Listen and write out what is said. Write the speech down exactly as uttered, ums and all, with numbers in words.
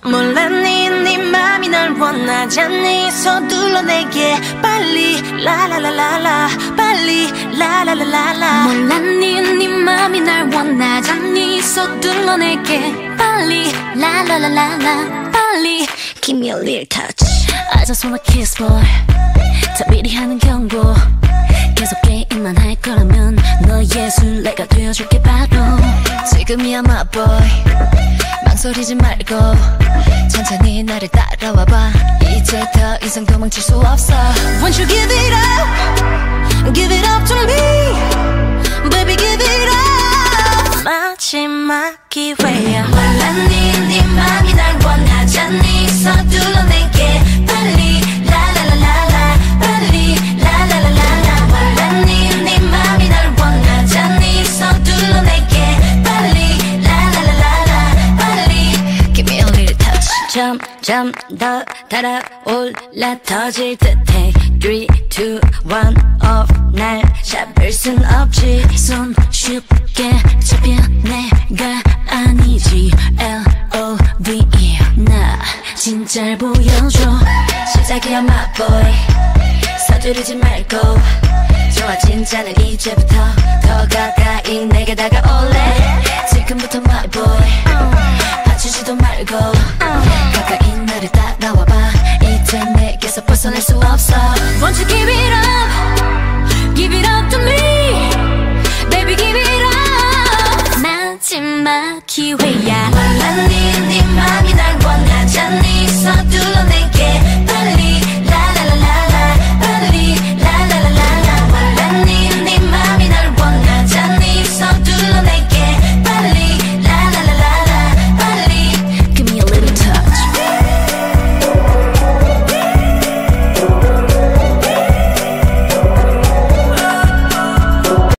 몰랐니 네 맘이 날 원하잖니 서둘러 내게 빨리 라라라라라 빨리 라라라라라 몰랐니 네 맘이 날 원하잖니 서둘러 내게 빨리 라라라라라 빨리 Give me a little touch I just wanna kiss boy 다 미리 하는 경고 계속 게임만 할 거라면 너의 술래가 되어줄게 바로 지금이야 my boy 망설이지 말고 천천히 나를 따라와봐 이제 더 이상 도망칠 수 없어 Won't you give it up Give it up to me Baby give it up 마지막 기회야 몰랐니 네 맘이 날 원하잖니 서둘러 내게 빨리 라라라라라 빨리 라라라라라 몰랐니 네 맘이 날 원하잖니 서둘러 내게 빨리 라라라라라 빨리 Give me a little touch 점점 더 달아올라 터질 듯해 three, two, one off 날 잡을 순 없지 손 쉽게 잡혀 내가 아니지 L O V E 나 진짜를 보여줘 시작이야 my boy 서두르지 말고 좋아 진짜는 이제부터 더 가까이 내게 다가올래 지금부터 my boy 받치지도 말고 가까이 나를 따라와봐 이제 내게서 벗어날 수 없어 Won't you give it up Give it up to me Baby give it up 마지막 기회야 몰랐니 네 맘이 날 원하잖니 서둘러 내게